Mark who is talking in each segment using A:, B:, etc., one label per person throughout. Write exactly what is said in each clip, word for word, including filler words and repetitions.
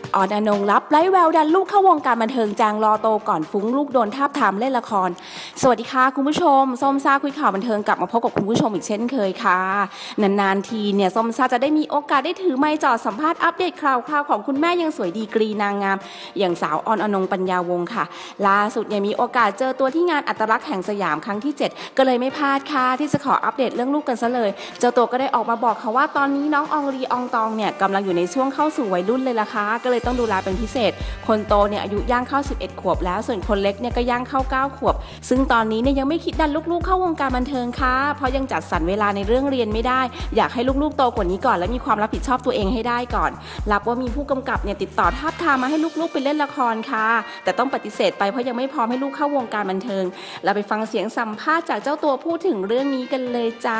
A: ออนอนงรับไร้แววดันลูกเข้าวงการบันเทิงจางรอโตก่อนฟุ้งลูกโดนทาบทามเล่นละครสวัสดีค่ะคุณผู้ชมส้มซ่าคุยข่าวบันเทิงกลับมาพบกับคุณผู้ชมอีกเช่นเคยค่ะนานๆทีเนี่ยส้มซ่าจะได้มีโอกาสได้ถือไมค์จ่อสัมภาษณ์อัปเดตข่าวข่าวของคุณแม่ยังสวยดีกรีนางงามอย่างสาวออนอนงปัญญาวงศ์ค่ะล่าสุดเนี่ยมีโอกาสเจอตัวที่งานอัตลักษณ์แห่งสยามครั้งที่เจ็ดก็เลยไม่พลาดค่ะที่จะขออัปเดตเรื่องลูกกันซะเลยเจ้าตัวก็ได้ออกมาบอกค่ะว่าตอนนี้น้องอองรีอองตองเนี่ยกำลังอยู่ในช่วงเข้าสู่วัยรุ่นเลยล่ะค่ะก็เลยต้องดูแลเป็นพิเศษคนโตเนี่ยอายุย่างเข้าสิบเอ็ดขวบแล้วส่วนคนเล็กเนี่ยก็ย่างเข้าเก้าขวบซึ่งตอนนี้เนี่ยยังไม่คิดดันลูกๆเข้าวงการบันเทิงค่ะเพราะยังจัดสรรเวลาในเรื่องเรียนไม่ได้อยากให้ลูกๆโตกว่านี้ก่อนและมีความรับผิดชอบตัวเองให้ได้ก่อนรับว่ามีผู้กำกับเนี่ยติดต่อทาบทามมาให้ลูกๆไปเล่นละครค่ะแต่ต้องปฏิเสธไปเพราะยังไม่พร้อมให้ลูกเข้าวงการบันเทิงเราไปฟังเสียงสัมภาษณ์จากเจ้าตัวพูดถึงเรื่องนี้กันเลยจ้า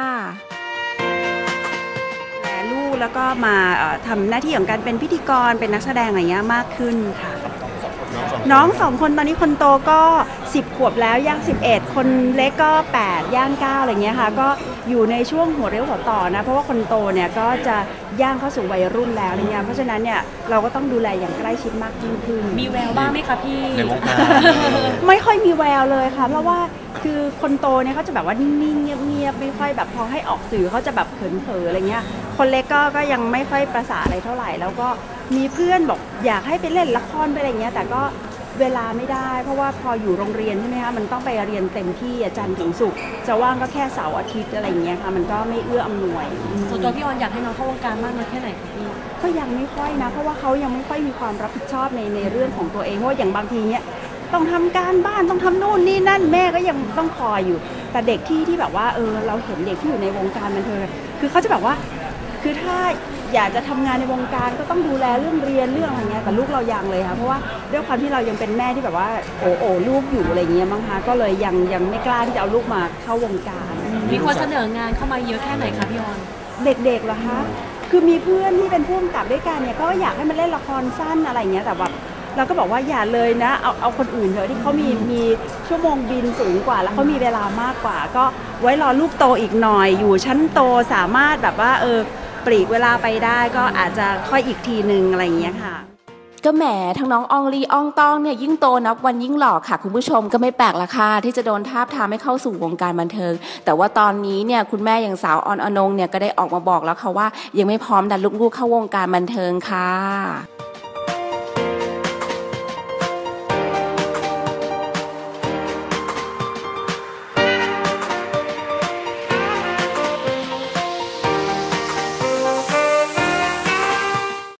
B: ลูกแล้วก็มาทำหน้าที่ของการเป็นพิธีกรเป็นนักแสดงอะไรเงี้ยมากขึ้นค่ะน้องสองคนตอนนี้คนโตก็สิบขวบแล้วย่างสิบเอ็ดคนเล็กก็แปดย่างเก้าอะไรเงี้ยค่ะก็อยู่ในช่วงหัวเรี่ยวหัวต่อนะเพราะว่าคนโตเนี่ยก็จะย่างเข้าสู่วัยรุ่นแล้วอะไรเงี้ยเพราะฉะนั้นเนี่ยเราก็ต้องดูแลอย่างใกล้ชิดมากยิ่งขึ้น
C: มีแววบ้างไหมคะพี่
D: ในวงการ
B: ไม่ค่อยมีแววเลยค่ะเพราะว่าคือคนโตเนี่ยเขาจะแบบว่านิ่งๆเงียบๆไม่ค่อยแบบพอให้ออกสื่อเขาจะแบบเขินเผลออะไรเงี้ยคนเล็กก็ก็ยังไม่ค่อยประสาอะไรเท่าไหร่แล้วก็มีเพื่อนบอกอยากให้ไปเล่นละครไปอะไรเงี้ยแต่ก็เวลาไม่ได้เพราะว่าพออยู่โรงเรียนใช่ไหมคะมันต้องไปเรียนเต็มที่จันทร์ถึงศุกร์จะว่างก็แค่เสาร์อาทิตย์อะไรเงี้ยค่ะมันก็ไม่เอื้ออำนวย
C: ส่วนตัวพี่ออนอยากให้น้องเข้าวงการมากน้อยแค่ไหนคะพี่
B: ก็ยังไม่ค่อยนะเพราะว่าเขายังไม่ค่อยมีความรับผิดชอบในในเรื่องของตัวเองเพราะอย่างบางทีเนี้ยต้องทำการบ้านต้องทำนู่นนี่นั่นแม่ก็ยังต้องคอยอยู่แต่เด็กที่ที่แบบว่าเออเราเห็นเด็กที่อยู่ในวงการบันเทิงคือเขาจะแบบว่าคือถ้าอยากจะทำงานในวงการก็ต้องดูแลเรื่องเรียนเรื่องอะไรเงี้ยแต่ลูกเรายังเลยค่ะเพราะว่าด้วยความที่เรายังเป็นแม่ที่แบบว่าโอ้โอ้ลูกอยู่อะไรเงี้ยมั้งคะก็เลยยังยังไม่กล้าที่จะเอาลูกมาเข้าวงการ
C: มีคนเสนองานเข้ามาเยอะแค่ไหนคะพี่ออน
B: เด็กๆเหรอคะคือมีเพื่อนที่เป็นผู้กำกับด้วยกันเนี่ยก็อยากให้มันเล่นละครสั้นอะไรเงี้ยแต่แบบเราก็บอกว่าอย่าเลยนะเอาเอาคนอื่นเถอะที่เขามีมีชั่วโมงบินสูงกว่าแล้วเขามีเวลามากกว่าก็ไว้รอลูกโตอีกหน่อยอยู่ชั้นโตสามารถแบบว่าเออปลีกเวลาไปได้ก็อาจจะค่อยอีกทีนึงอะไรอย่างเงี้ยค่ะ
A: ก็แหมทั้งน้องอองลีอองตองเนี่ยยิ่งโตนับวันยิ่งหล่อค่ะคุณผู้ชมก็ไม่แปลกละค่ะที่จะโดนทาบทามให้เข้าสู่วงการบันเทิงแต่ว่าตอนนี้เนี่ยคุณแม่อย่างสาวออนอนงเนี่ยก็ได้ออกมาบอกแล้วค่ะว่ายังไม่พร้อมดันลูกๆเข้าวงการบันเทิงค่ะ